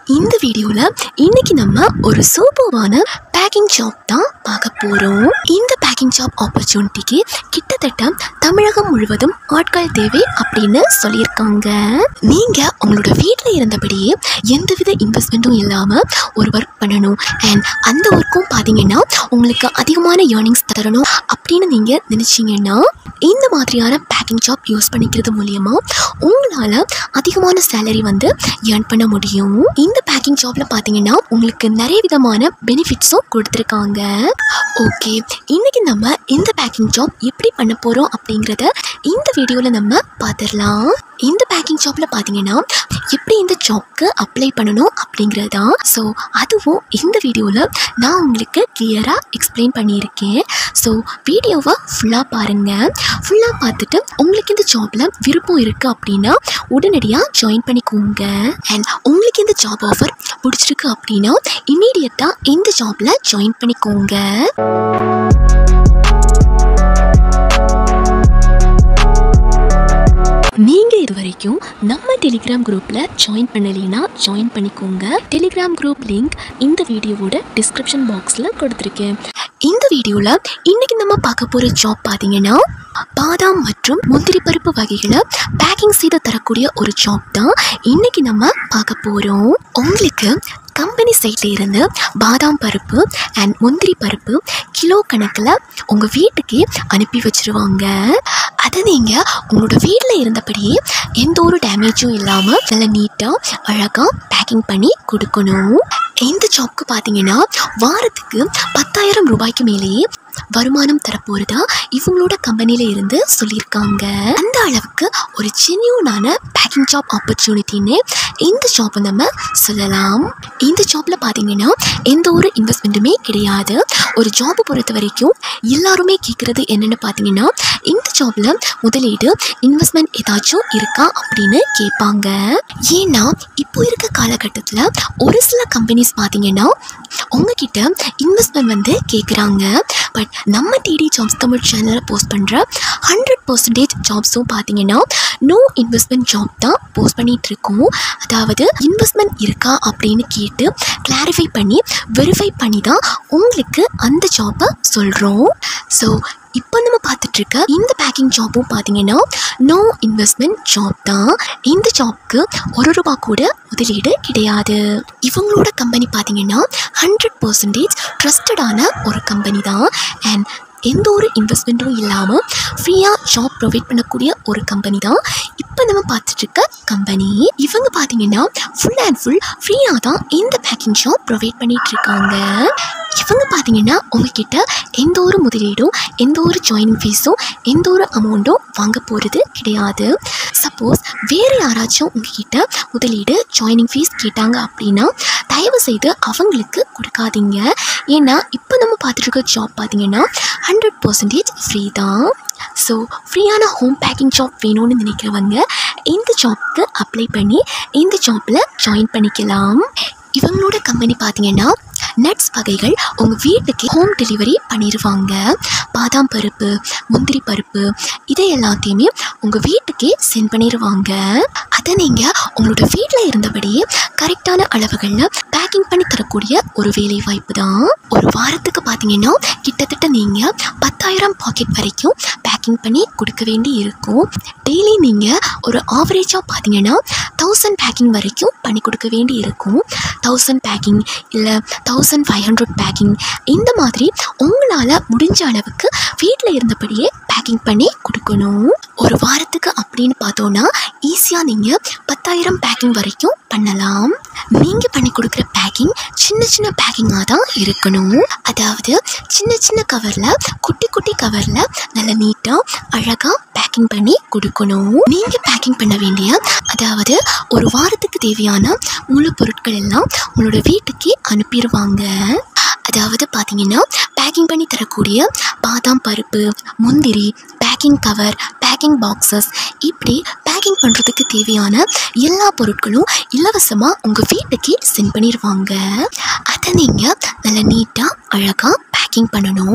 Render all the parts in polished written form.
இந்த வீடியோல இன்னைக்கு நம்ம ஒரு சூப்பரான பேக்கிங் ஜாப் தான் பார்க்க போறோம். இந்த பேக்கிங் ஜாப் ஆப்பர்ச்சுனிட்டிக்கு கிட்டத்தட்ட தமிழகம் முழுவதும் ஆட்கள் தேவை அப்படின்னு சொல்லியிருக்காங்க. நீங்க உங்களோட வீட்டில் இருந்தபடியே எந்தவித இன்வெஸ்ட்மெண்ட்டும் இல்லாம ஒரு ஒர்க் பண்ணணும் அண்ட் அந்த ஒர்க்கும் பார்த்தீங்கன்னா உங்களுக்கு அதிகமான ஏர்னிங்ஸ் தரணும் அப்படின்னு நீங்க நினைச்சீங்கன்னா இந்த மாதிரியான பேக்கிங் ஜாப் யூஸ் பண்ணிக்கிறது மூலியமா உங்களால அதிகமான சேலரி ஏர்ன் பண்ண முடியும். இந்த பேக்கிங் ஜாப்ல பாத்தீங்கன்னா உங்களுக்கு நிறைய விதமான பெனிஃபிட்ஸும் கொடுத்துருக்காங்க. ஓகே, இன்னைக்கு நம்ம இந்த பேக்கிங் ஜாப் எப்படி பண்ண போறோம் அப்படிங்கறத இந்த வீடியோல நம்ம பார்த்துடலாம். இந்த பேக்கிங் ஜாப்ல பாத்தீங்கன்னா எப்படி இந்த ஜாப்க்கு அப்ளை பண்ணணும் அப்படிங்கறதா. ஸோ அதுவும் இந்த வீடியோல நான் உங்களுக்கு கிளியரா எக்ஸ்பிளைன் பண்ணியிருக்கேன். ஸோ வீடியோவை ஃபுல்லா பாருங்க. ஃபுல்லா பார்த்துட்டு உங்களுக்கு இந்த ஜாப்ல விருப்பம் இருக்கு அப்படின்னா உடனடியாக ஜாயின் பண்ணிக்கோங்க. அண்ட் உங்களுக்கு இந்த ஜாப் ஆஃபர் பிடிச்சிருக்கு அப்படின்னா இமீடியட்டா இந்த ஜாப்ல ஜாயின் பண்ணிக்கோங்க. நீங்க இது வரைக்கும் நம்ம டெலிகிராம் குரூப்ல ஜாயின் பண்ணலைன்னா ஜாயின் பண்ணிக்கோங்க. டெலிகிராம் குரூப் லிங்க் இந்த வீடியோவோட டிஸ்கிரிப்ஷன் பாக்ஸ்ல கொடுத்துருக்கேன். இந்த வீடியோல இன்னைக்கு நம்ம பார்க்க போற ஜாப் பாத்தீங்கன்னா பாதாம் மற்றும் முந்திரி பருப்பு வகைகளை பேக்கிங் செய்து தரக்கூடிய ஒரு ஜாப் தான் இன்னைக்கு நம்ம பார்க்க போறோம். உங்களுக்கு கம்பெனி சைட்ல இருந்து பாதாம் பருப்பு அண்ட் முந்திரி பருப்பு கிலோ கணக்கில் உங்கள் வீட்டுக்கே அனுப்பி வச்சிருவாங்க. அதை நீங்கள் உங்களோட வீட்டில் இருந்தபடியே எந்த ஒரு டேமேஜும் இல்லாமல் நல்லா நீட்டாக அழகாக பேக்கிங் பண்ணி கொடுக்கணும். இந்த ஜாப்க்கு பார்த்தீங்கன்னா வாரத்துக்கு 10,000 ரூபாய்க்கு மேலேயே வருமானம் தரப்போறதா இவங்களோட கம்பெனில இருந்து சொல்லியிருக்காங்க. அந்த அளவுக்கு ஒரு ஜென்யூனான பேக்கிங் ஜாப் ஆப்பர்ச்சுனிட்டின்னு இந்த ஜாப் நம்ம சொல்லலாம். இந்த ஜாப்ல பாத்தீங்கன்னா எந்த ஒரு இன்வெஸ்ட்மெண்ட்டுமே கிடையாது. ஒரு ஜாப் பொறுத்த வரைக்கும் எல்லாருமே கேட்கறது என்னன்னு பாத்தீங்கன்னா இந்த ஜாப்ல முதலீடு இன்வெஸ்ட்மெண்ட் ஏதாச்சும் இருக்கா அப்படின்னு கேட்பாங்க. ஏன்னா இப்போ இருக்க காலகட்டத்தில் ஒரு சில கம்பெனிஸ் பாத்தீங்கன்னா உங்ககிட்ட இன்வெஸ்ட்மெண்ட் கேட்குறாங்க. பட் நம்ம டிடி ஜாப்ஸ் தமிழ் சேனலில் போஸ்ட் பண்ணுற 100% ஜாப்ஸும் பார்த்தீங்கன்னா நோ இன்வெஸ்ட்மெண்ட் ஜாப் தான் போஸ்ட் பண்ணிகிட்டு இருக்கோம். அதாவது இன்வெஸ்ட்மெண்ட் இருக்கா அப்படின்னு கேட்டு கிளாரிஃபை பண்ணி வெரிஃபை பண்ணி தான் உங்களுக்கு அந்த ஜாப்பை சொல்கிறோம். ஸோ இப்போ நம்ம பார்த்துட்டு இருக்க இந்த பேக்கிங் ஜாப்பும் பார்த்தீங்கன்னா நோ இன்வெஸ்ட்மெண்ட் ஜாப் தான். இந்த ஜாப்க்கு ₹1 கூட முதலீடு கிடையாது. இவங்களோட கம்பெனி பார்த்தீங்கன்னா 100% ட்ரஸ்டடான ஒரு கம்பெனி தான். அண்ட் எந்த ஒரு இன்வெஸ்ட்மெண்ட்டும் இல்லாமல் ஃப்ரீயாக ஜாப் ப்ரொவைட் பண்ணக்கூடிய ஒரு கம்பெனி தான் இப்போ நம்ம பார்த்துட்டு இருக்க கம்பெனி. இவங்க பார்த்தீங்கன்னா ஃபுல் அண்ட் ஃபுல் ஃப்ரீயாக தான் இந்த பேக்கிங் ஜாப் ப்ரொவைட் பண்ணிட்டு இருக்காங்க. இவங்க பார்த்தீங்கன்னா உங்ககிட்ட எந்த ஒரு முதலீடும் எந்த ஒரு ஜாயினிங் ஃபீஸும் எந்த ஒரு அமௌண்ட்டும் வாங்க போகிறது கிடையாது. சப்போஸ் வேறு யாராச்சும் உங்ககிட்ட முதலீடு ஜாயினிங் ஃபீஸ் கேட்டாங்க அப்படின்னா தயவு செய்து அவங்களுக்கு கொடுக்காதீங்க. ஏன்னா இப்போ நம்ம பார்த்துட்டு இருக்க ஜாப் பார்த்தீங்கன்னா 100% ஃப்ரீ தான். ஸோ ஃப்ரீயான ஹோம் பேக்கிங் ஜாப் வேணும்னு நினைக்கிறவங்க இந்த ஜாப்க்கு அப்ளை பண்ணி இந்த ஜாப்பில் ஜாயின் பண்ணிக்கலாம். இவங்களோட கம்பெனி பார்த்தீங்கன்னா நட்ஸ் வகைகள் உங்கள் வீட்டுக்கு ஹோம் டெலிவரி பண்ணிடுவாங்க. பாதாம் பருப்பு முந்திரி பருப்பு இதை எல்லாத்தையுமே உங்கள் வீட்டுக்கே சென்ட் பண்ணிடுவாங்க. அதை நீங்கள் உங்களோட வீட்டில் இருந்தபடியே கரெக்டான அளவுகளில் பேக்கிங் பண்ணி தரக்கூடிய ஒரு வேலை வாய்ப்பு தான். ஒரு வாரத்துக்கு பார்த்தீங்கன்னா கிட்டத்தட்ட நீங்கள் 10,000 பாக்கெட் வரைக்கும் பேக்கிங் பண்ணி கொடுக்க வேண்டி இருக்கும். டெய்லி நீங்கள் ஒரு ஆவரேஜாக பார்த்தீங்கன்னா 1000 பேக்கிங் வரைக்கும் பண்ணி கொடுக்க வேண்டி இருக்கும். 1000 பேக்கிங் இல்லை 1500 பேக்கிங் இந்த மாதிரி உங்களால் முடிஞ்ச அளவுக்கு வீட்டில் இருந்தபடியே பேக்கிங் பண்ணி கொடுக்கணும். ஒரு வாரத்துக்கு அப்படின்னு பார்த்தோன்னா ஈஸியாக நீங்கள் 10,000 பேக்கிங் வரைக்கும் பண்ணலாம். நீங்கள் பண்ணி கொடுக்குற பேக்கிங் சின்ன சின்ன பேக்கிங்காக தான் இருக்கணும். அதாவது சின்ன சின்ன கவரில் குட்டி குட்டி கவரில் நல்ல நீட்டாக அழகாக பேக்கிங் பண்ணி கொடுக்கணும். நீங்கள் பேக்கிங் பண்ண வேண்டிய அதாவது ஒரு வாரத்துக்கு தேவையான மூலப்பொருட்கள் எல்லாம் உங்களோட வீட்டுக்கே அனுப்பிடுவாங்க. அதாவது பார்த்தீங்கன்னா பேக்கிங் பண்ணி தரக்கூடிய பாதாம் பருப்பு முந்திரி பேக்கிங் கவர் பேக்கிங் பாக்ஸஸ் இப்படி பேக்கிங் பண்ணுறதுக்கு தேவையான எல்லா பொருட்களும் இலவசமாக உங்கள் வீட்டுக்கே சென்ட் பண்ணிடுவாங்க. அதை நீங்கள் நல்லா நீட்டாக அழகாக பேக்கிங் பண்ணணும்.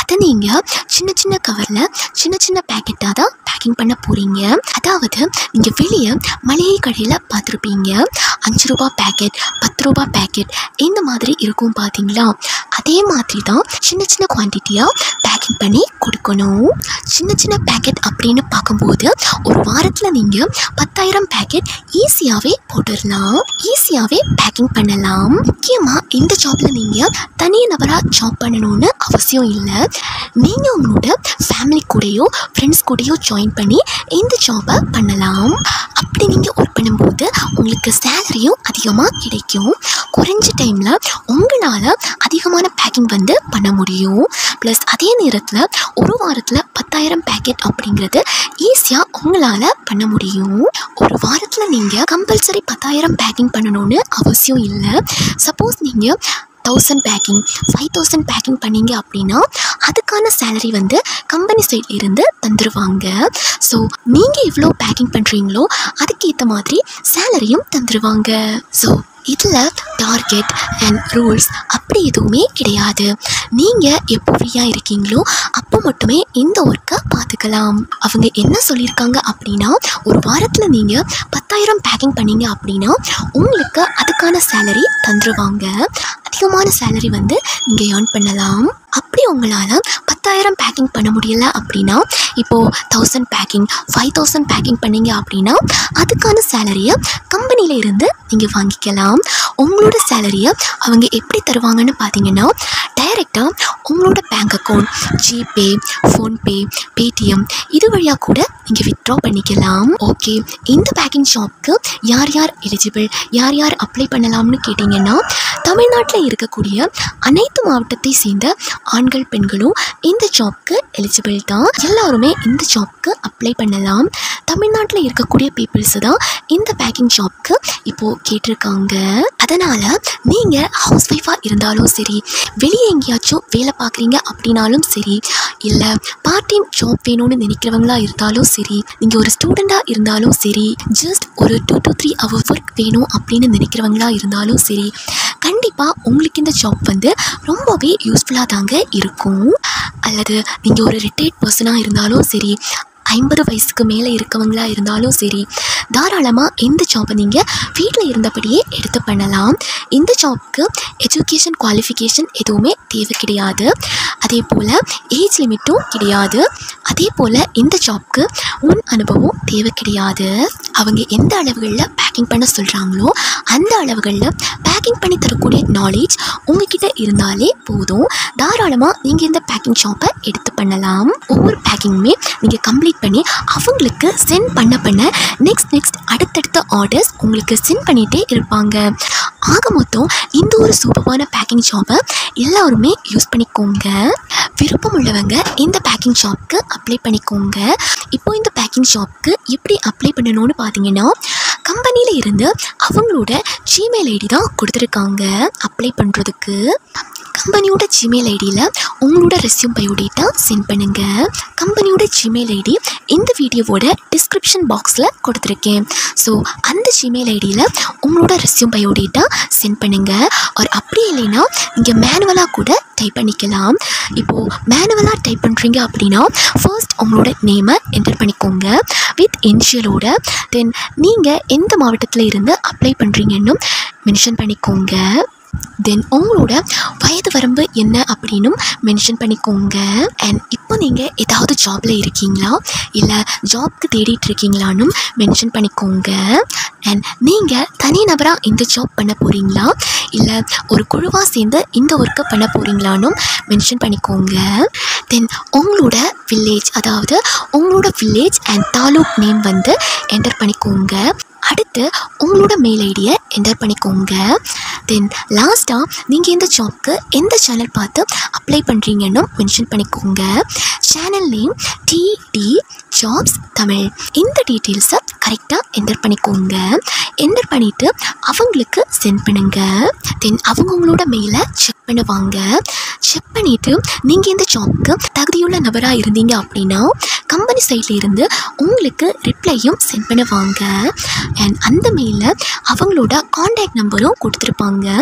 அதை நீங்கள் சின்ன சின்ன கவரில் சின்ன சின்ன பேக்கெட்டாக தான் பேக்கிங் பண்ண போகிறீங்க. அதாவது நீங்கள் வெளியே மளிகை கடையில் பார்த்துருப்பீங்க, 5 ரூபா பேக்கெட், 10 ரூபா பேக்கெட் இந்த மாதிரி இருக்கும் பார்த்தீங்களா? அதே மாதிரி தான் சின்ன சின்ன குவான்டிட்டியாக பேக்கிங் பண்ணி கொடுக்கணும். சின்ன சின்ன பேக்கெட் அப்படின்னு பார்க்கும்போது ஒரு வாரத்தில் நீங்கள் 10,000 பேக்கெட் ஈஸியாகவே போட்டுடலாம், ஈஸியாகவே பேக்கிங் பண்ணலாம். முக்கியமாக இந்த ஜாப்பில் நீங்கள் தனி நபராக ஜாப் பண்ணணும்னு அவசியம் இல்லை. நீங்கள் உங்களோட ஃபேமிலி கூடயோ ஃப்ரெண்ட்ஸ் கூடயோ ஜாயின் பண்ணி இந்த ஜாப்பை பண்ணலாம். அப்படி நீங்கள் ஒர்க் பண்ணும்போது உங்களுக்கு சேலரியும் அதிகமாக கிடைக்கும். குறைஞ்ச டைமில் உங்களால் அதிகமான பேக்கிங் பண்ண முடியும். ப்ளஸ் அதே நேரத்தில் ஒரு வாரத்தில் 10,000 பேக்கெட் அப்படிங்கிறது ஈஸியாக உங்களால் பண்ண முடியும். ஒரு வாரத்தில் நீங்கள் கம்பல்சரி 10,000 பேக்கிங் பண்ணணும்னு அவசியம் இல்லை. சப்போஸ் நீங்கள் 1000 பேக்கிங் 5000 பேக்கிங் பண்ணீங்க அப்படின்னா அதுக்கான சேலரி கம்பெனி சைட்ல இருந்து தந்துடுவாங்க. ஸோ நீங்கள் எவ்வளோ பேக்கிங் பண்ணுறீங்களோ அதுக்கேற்ற மாதிரி சேலரியும் தந்துடுவாங்க. ஸோ இதில் டார்கெட் அண்ட் ரூல்ஸ் அப்படி எதுவுமே கிடையாது. நீங்கள் எப்போ ஃப்ரீயாக இருக்கீங்களோ அப்போ மட்டுமே இந்த ஒர்க்கை பார்த்துக்கலாம். அவங்க என்ன சொல்லியிருக்காங்க அப்படின்னா, ஒரு வாரத்தில் நீங்கள் 10,000 பேக்கிங் பண்ணீங்க அப்படின்னா உங்களுக்கு அதுக்கான சேலரி தந்துடுவாங்க. அதிகமான சேலரி நீங்கள் ஏர்ன் பண்ணலாம். அப்படி உங்களால் 10,000 பேக்கிங் பண்ண முடியல அப்படின்னா, இப்போது 1000 பேக்கிங் 5000 பேக்கிங் பண்ணீங்க அப்படின்னா அதுக்கான சேலரியை கம்பெனியில் இருந்து நீங்கள் வாங்கிக்கலாம். உங்களோட சேலரியை அவங்க எப்படி தருவாங்கன்னு பார்த்தீங்கன்னா, டைரெக்டாக உங்களோட bank account, GPay, PhonePe, Paytm இது வழியாக கூட நீங்கள் வித்ட்ரா பண்ணிக்கலாம். ஓகே, இந்த பேக்கிங் ஷாப்க்கு யார் யார் எலிஜிபிள், யார் யார் அப்ளை பண்ணலாம்னு கேட்டிங்கன்னா, தமிழ்நாட்டில் இருக்கக்கூடிய அனைத்து மாவட்டத்தை சேர்ந்த ஆண்கள் பெண்களும் இந்த ஜாப்க்கு எலிஜிபிள் தான். எல்லாருமே இந்த ஜாப்க்கு அப்ளை பண்ணலாம். தமிழ்நாட்டில் இருக்கக்கூடிய பீப்புள்ஸு தான் இந்த பேக்கிங் ஜாப்க்கு இப்போது கேட்டிருக்காங்க. அதனால் நீங்கள் ஹவுஸ் ஒய்ஃபாக இருந்தாலும் சரி, வெளியே எங்கேயாச்சும் வேலை பார்க்குறீங்க அப்படின்னாலும் சரி, இல்லை பார்ட் டைம் ஜாப் வேணும்னு நினைக்கிறவங்களா இருந்தாலும் சரி, நீங்கள் ஒரு ஸ்டூடெண்ட்டாக இருந்தாலும் சரி, ஜஸ்ட் ஒரு 2 to 3 hours ஒர்க் வேணும் அப்படின்னு நினைக்கிறவங்களா இருந்தாலும் சரி, கண்டிப்பாக உங்களுக்கு இந்த ஜாப் ரொம்பவே யூஸ்ஃபுல்லாக தாங்க இருக்கும். அல்லது நீங்கள் ஒரு ரிட்டையர்ட் பர்சனாக இருந்தாலும் சரி, 50 வயசுக்கு மேலே இருக்கவங்களா இருந்தாலும் சரி, தாராளமாக இந்த ஜாப்பை நீங்கள் வீட்டில் இருந்தபடியே எடுத்து பண்ணலாம். இந்த ஜாப்க்கு எஜுகேஷன் குவாலிஃபிகேஷன் எதுவுமே தேவை கிடையாது. அதே போல் ஏஜ் லிமிட்டும் கிடையாது. அதே போல் இந்த ஜாப்க்கு முன் அனுபவம் தேவை கிடையாது. அவங்க எந்த அளவுகளில் பேக்கிங் பண்ண சொல்கிறாங்களோ அந்த அளவுகளில் பேக்கிங் பண்ணி தரக்கூடிய நாலேஜ் உங்ககிட்ட இருந்தாலே போதும். தாராளமாக நீங்கள் இந்த பேக்கிங் ஜாப்பை எடுத்து பண்ணலாம். ஒவ்வொரு பேக்கிங்குமே நீங்கள் கம்ப்ளீட் பண்ணி அவங்களுக்கு சென்ட் பண்ண நெக்ஸ்ட் அடுத்தடுத்த ஆர்டர்ஸ் உங்களுக்கு சென்ட் பண்ணிகிட்டே இருப்பாங்க. ஆக மொத்தம் இந்த ஒரு சூப்பரான பேக்கிங் ஜாப்பை எல்லாருமே யூஸ் பண்ணிக்கோங்க. விருப்பம் உள்ளவங்க இந்த பேக்கிங் ஜாப்க்கு அப்ளை பண்ணிக்கோங்க. இப்போ இந்த பேக்கிங் ஜாப்க்கு எப்படி அப்ளை பண்ணணும்னு பார்த்தீங்கன்னா, கம்பெனியில் இருந்து அவங்களோட ஜிமெயில் ஐடி தான் கொடுத்துருக்காங்க அப்ளை பண்ணுறதுக்கு. கம்பெனியோட ஜிமெயில் ஐடியில் உங்களோட ரெஸ்யூம் பயோடேட்டா சென்ட் பண்ணுங்கள். கம்பெனியோட ஜிமெயில் ஐடி இந்த வீடியோவோட டிஸ்கிரிப்ஷன் பாக்ஸில் கொடுத்துருக்கேன். ஸோ அந்த ஜிமெயில் ஐடியில் உங்களோட ரெஸ்யூம் பயோடேட்டா சென்ட் பண்ணுங்கள். ஒரு அப்படி இல்லைன்னா நீங்கள் மேனுவலாக கூட டைப் பண்ணிக்கலாம். இப்போது மேனுவலாக டைப் பண்ணுறீங்க அப்படின்னா ஃபர்ஸ்ட் உங்களோட நேமை என்டர் பண்ணிக்கோங்க வித் இனிஷியலோட. தென் நீங்கள் எந்த மாவட்டத்தில் இருந்து அப்ளை பண்ணுறீங்கன்னு மென்ஷன் பண்ணிக்கோங்க. தென் உங்களோட வயது வரம்பு என்ன அப்படின்னு மென்ஷன் பண்ணிக்கோங்க. அண்ட் இப்போ நீங்கள் ஏதாவது ஜாபில் இருக்கீங்களா, இல்லை ஜாப்க்கு தேடிட்டு இருக்கீங்களான்னு மென்ஷன் பண்ணிக்கோங்க. அண்ட் நீங்கள் தனி நபராக இந்த ஜாப் பண்ண போகிறீங்களா, இல்லை ஒரு குழுவாக சேர்ந்து இந்த ஒர்க்கை பண்ண போகிறீங்களான்னு மென்ஷன் பண்ணிக்கோங்க. தென் உங்களோட வில்லேஜ், அதாவது உங்களோட village and taluk name enter பண்ணிக்கோங்க. அடுத்து உங்களோட மெயில் ஐடியை என்டர் பண்ணிக்கோங்க. தென் லாஸ்ட்டாக நீங்கள் இந்த ஜாப்க்கு எந்த சேனல் பார்த்து அப்ளை பண்ணுறீங்கன்னு மென்ஷன் பண்ணிக்கோங்க. Channel name DT jobs Tamil. இந்த டீட்டெயில்ஸை கரெக்டாக என்டர் பண்ணிக்கோங்க. என்டர் பண்ணிவிட்டு அவங்களுக்கு சென்ட் பண்ணுங்கள். தென் அவங்க உங்களோட மெயிலை செக் பண்ணுவாங்க. செக் பண்ணிவிட்டு நீங்கள் இந்த ஜாப்க்கு தகுதியுள்ள நபராக இருந்தீங்க அப்படின்னா கம்பெனி சைடில் இருந்து உங்களுக்கு ரிப்ளையும் சென்ட் பண்ணுவாங்க. அண்ட் அந்த மெயிலில் அவங்களோட காண்டாக்ட் நம்பரும் கொடுத்துருப்பாங்க.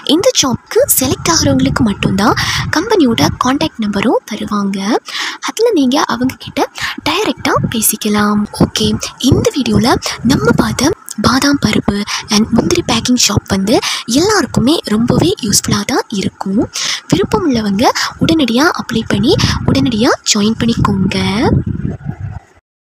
இந்த ஜாப்க்கு செலக்ட் ஆகிறவங்களுக்கு மட்டும்தான் கம்பெனியோட காண்டாக்ட் நம்பரும் தருவாங்க. அதில் நீங்கள் அவங்கக்கிட்ட டைரெக்டாக பேசிக்கலாம். ஓகே, இந்த வீடியோவில் நம்ம பார்த்த பாதாம் பருப்பு அண்ட் முந்திரி பேக்கிங் ஷாப் வந்து எல்லாருக்குமே ரொம்பவே யூஸ்ஃபுல்லாக தான் இருக்கும். விருப்பம் உள்ளவங்க உடனடியாக அப்ளை பண்ணி உடனடியாக ஜாயின் பண்ணிக்கோங்க.